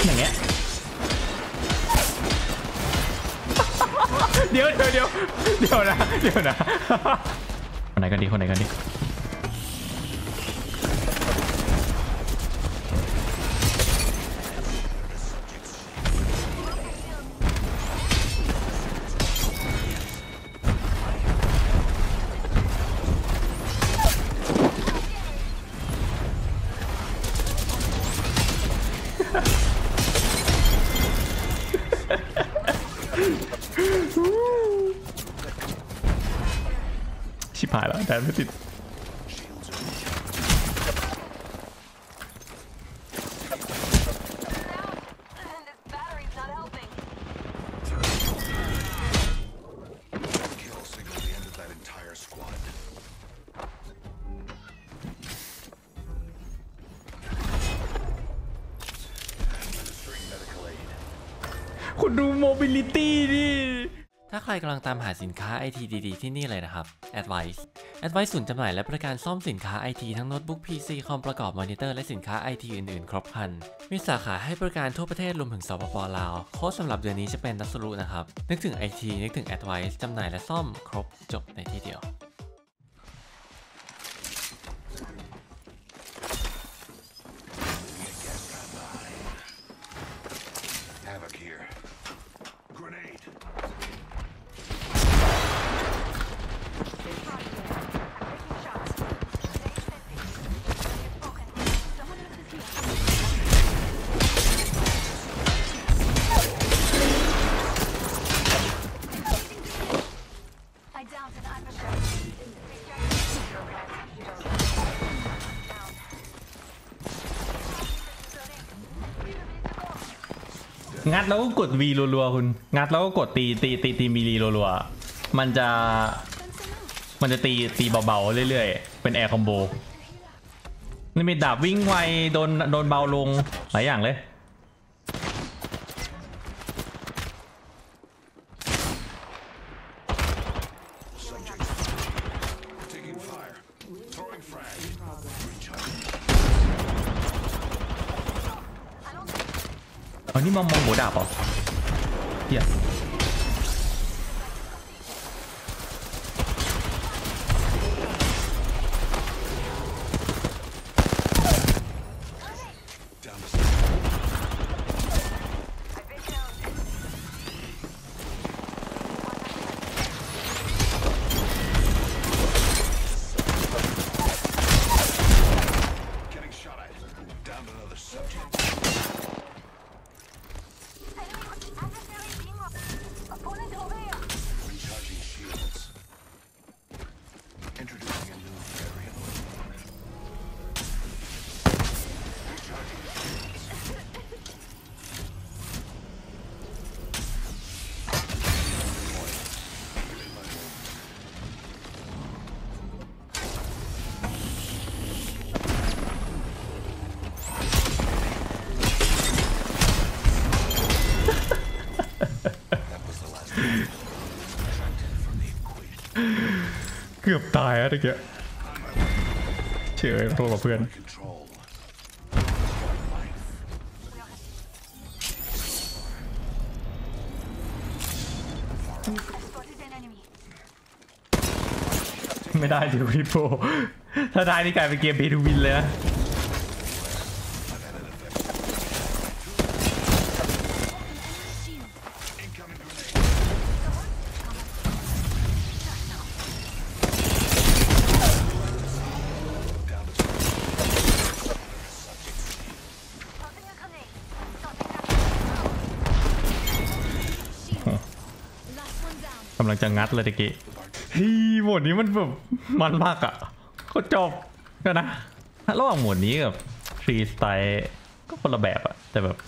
อย่างเงี้ยเดี๋ยวนะคนไหนกันดีชิบหายแล้วแต่ไม่ติดคุณดูโมบิลิตี้ดิถ้าใครกำลังตามหาสินค้า IT ดีๆที่นี่เลยนะครับ Advice ศูนย์จำหน่ายและบริการซ่อมสินค้า IT ทั้งโน้ตบุ๊ก PC คอมประกอบมอนิเตอร์และสินค้า IT อื่นๆครบครันมีสาขาให้บริการทั่วประเทศรวมถึงสปป.ลาวโค้ดสำหรับเดือนนี้จะเป็นนัสรุนะครับนึกถึง IT นึกถึง Advice จำหน่ายและซ่อมครบจบในที่เดียวงัดแล้วก็กด V รัวๆคุณงัดแล้วก็กดตีมีรีรัวๆมันจะตีเบาๆเรื่อยๆเป็นแอร์คอมโบนี่มีดาบวิ่งไวโดนเบาลงหลายอย่างเลยนี่มองหัวดาบเหรอเฮียเกือบตายอะตะเกียเฉยโทษกับเพื่อนไม่ได้ดิวิโปถ้าได้นี่กลายเป็นเกมเพย์ทูวินเลยนะกำลังจะงัดเลยตะกี้โหมดนี้มันแบบมันมากอ่ะก็จบนะระหว่างโหมดนี้กับฟรีสไตล์ก็คนละแบบอ่ะแต่แบบ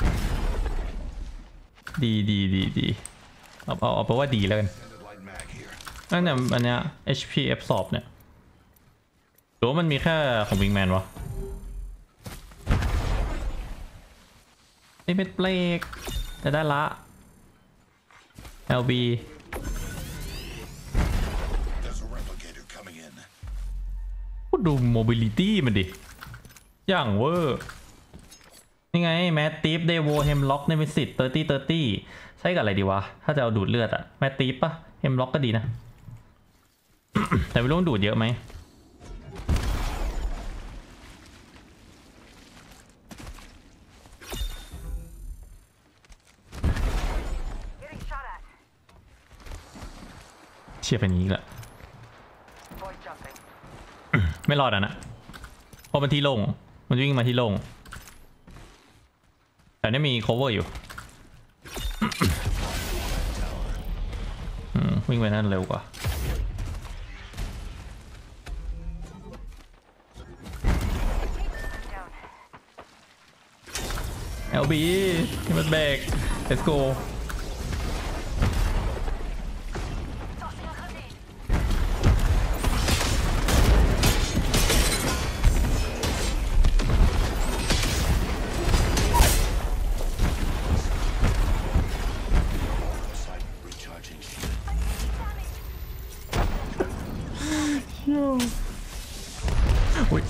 ดีเอาเพราะว่าดีแล้วกันนั่นเนี่ยอันเนี้ย HPF สอบเนี่ยหรือว่ามันมีแค่ของวิงแมนวะนี่เป็นเบรกจะได้ละ LBดูโมบิลิตี้มันดิอย่างเวอร์นี่ไงแมตติฟเดโวเฮมล็อกเนมิสิต30ใช่กับอะไรดีวะถ้าจะเอาดูดเลือดอะแมตติฟปะเฮมล็อกก็ดีนะ แต่ไม่รู้ดูดเยอะไหมเชียร์เป็นอย่างนี้แหละ ไม่รอดอ่ะนะเพราะมันที่โล่งมันวิ่งมาที่โล่งแต่นี่มี cover อยู่ วิ่งไปนั่นเร็วกว่า LB มันเบรก let's goอุ้ย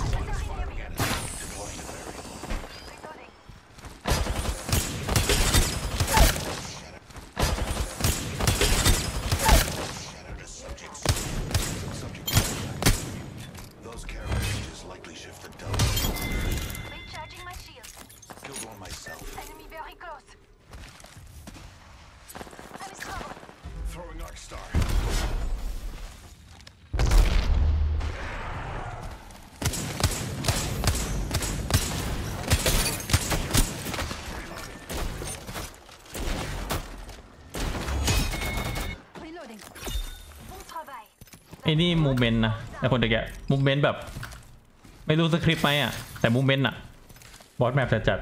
ไอ้นี่มูเมนต์นะไอ้คนตะเกียมูเมนต์แบบไม่รู้สคริปต์ไหมอ่ะแต่มูเมนต์อ่ะบอสแมปจะจัด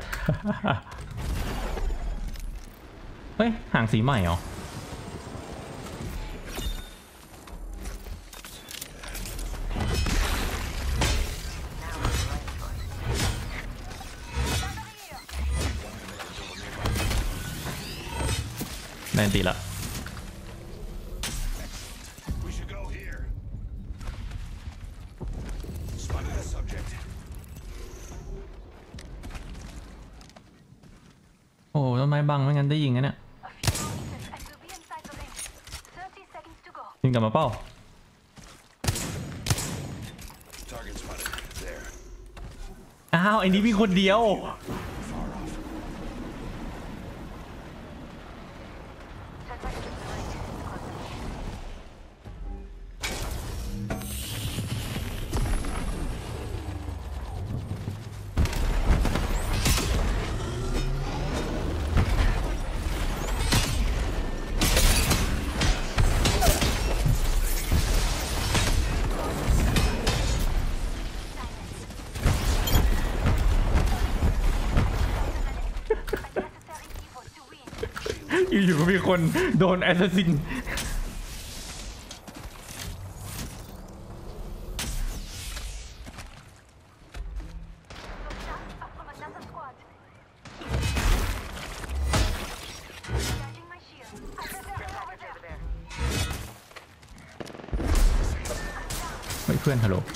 เฮ้ยห่างสีใหม่เหรอแน่นตีละโอ้ต้นไม้บังไม่งั้นได้ยิงนะเนี่ยยิงกลับมาเป้าอ้าวไอ้นี้มีคนเดียวอยู่ๆก็มีคนโดนแอสซัสซินเฮ้ยเพื่อนฮัลโหล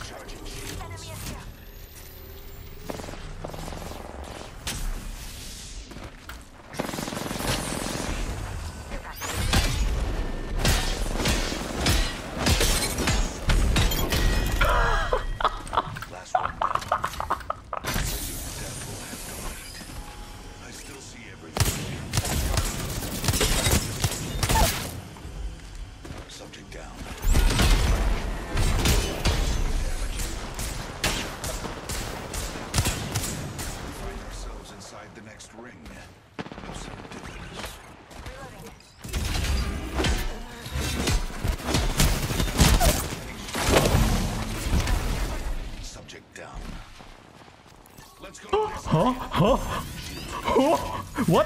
ฮะฮะ what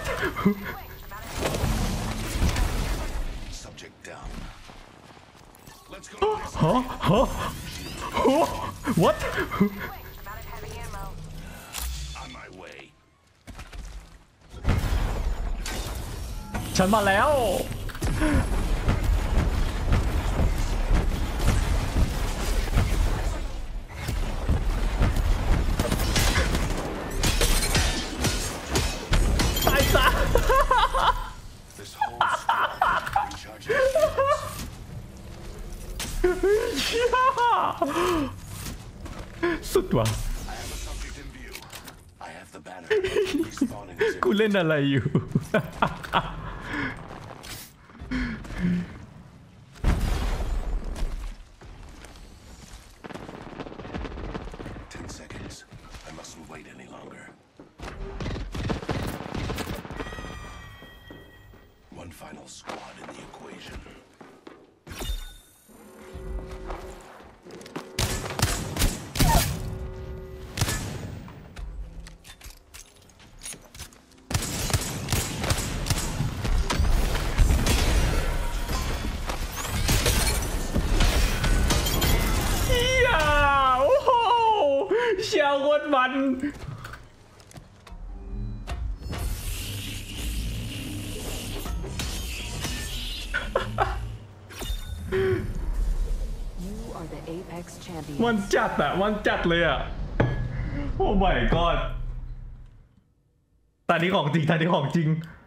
ฮะฮะ what ฉันมาแล้วสุดว่ะ กูเล่นอะไรอยู่ 10 seconds. I mustn't wait any longer. One final squad in the equation. You are the Apex มัน champions. จัดอะมันจัดเลยอะโอ้ my god ตานี้ของจริงตานี้ของจริง